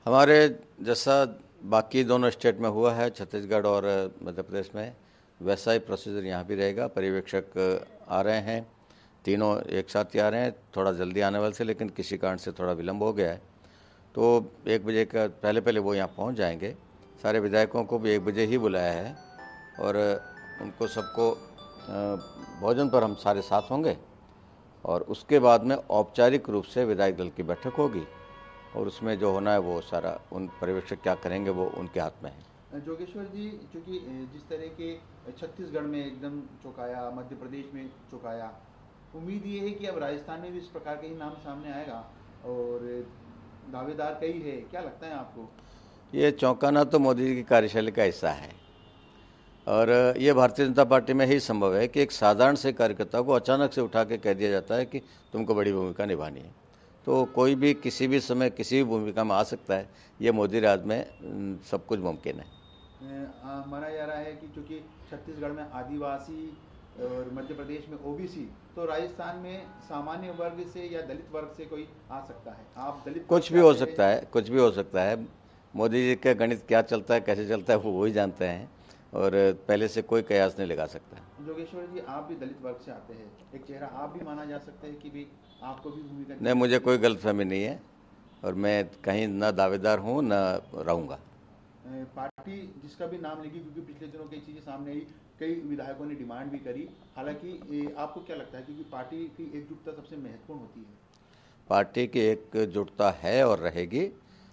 हमारे जैसा बाकी दोनों स्टेट में हुआ है, छत्तीसगढ़ और मध्य प्रदेश में, वैसा ही प्रोसीजर यहाँ भी रहेगा। पर्यवेक्षक आ रहे हैं, तीनों एक साथ ही आ रहे हैं। थोड़ा जल्दी आने वाले थे, लेकिन किसी कारण से थोड़ा विलम्ब हो गया है, तो 1 बजे का पहले वो यहाँ पहुँच जाएंगे। सारे विधायकों को भी 1 बजे ही बुलाया है और उनको सबको भोजन पर हम सारे साथ होंगे और उसके बाद में औपचारिक रूप से विधायक दल की बैठक होगी और उसमें जो होना है वो सारा उन पर्यवेक्षक क्या करेंगे वो उनके हाथ में है। जोगेश्वर जी, चूँकि जिस तरह के छत्तीसगढ़ में एकदम चौंकाया, मध्य प्रदेश में चौंकाया, उम्मीद ये है कि अब राजस्थान में भी इस प्रकार का ही नाम सामने आएगा और दावेदार कई है। क्या लगता है आपको? ये चौंकाना तो मोदी जी की कार्यशैली का हिस्सा है और ये भारतीय जनता पार्टी में ही संभव है कि एक साधारण से कार्यकर्ता को अचानक से उठा के कह दिया जाता है कि तुमको बड़ी भूमिका निभानी है। तो कोई भी किसी भी समय किसी भी भूमिका में आ सकता है। ये मोदी राज में सब कुछ मुमकिन है। माना जा रहा है कि चूँकि छत्तीसगढ़ में आदिवासी और मध्य प्रदेश में ओबीसी, तो राजस्थान में सामान्य वर्ग से या दलित वर्ग से कोई आ सकता है। आप दलित कुछ भी हो सकता है, कुछ भी हो सकता है। मोदी जी का गणित क्या चलता है, कैसे चलता है, वो वही जानते हैं और पहले से कोई कयास नहीं लगा सकता। जोगेश्वर जी, आप भी दलित वर्ग से आते हैं, एक चेहरा आप भी माना जा सकता है कि भी आपको भी भूमिका? नहीं, मुझे कोई गलतफहमी नहीं है और मैं कहीं न दावेदार हूँ न रहूँगा। पार्टी जिसका भी नाम लेगी, क्योंकि पिछले दिनों कई चीज़ें सामने आई, कई विधायकों ने डिमांड भी करी। हालांकि आपको क्या लगता है, क्योंकि पार्टी की एकजुटता सबसे महत्वपूर्ण होती है? पार्टी की एकजुटता है और रहेगी।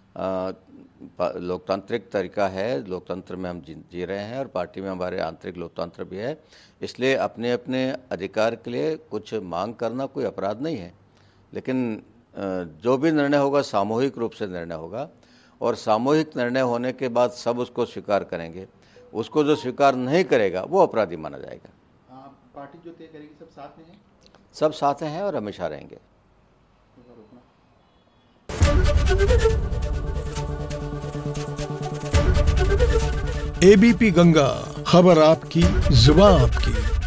लोकतांत्रिक तरीका है, लोकतंत्र में हम जी रहे हैं और पार्टी में हमारे आंतरिक लोकतंत्र भी है। इसलिए अपने अपने अधिकार के लिए कुछ मांग करना कोई अपराध नहीं है, लेकिन जो भी निर्णय होगा सामूहिक रूप से निर्णय होगा और सामूहिक निर्णय होने के बाद सब उसको स्वीकार करेंगे। उसको जो स्वीकार नहीं करेगा वो अपराधी माना जाएगा। पार्टी जो तय करेगी सब साथ में है? सब साथ हैं और हमेशा रहेंगे। एबीपी गंगा, खबर आपकी, जुबान आपकी।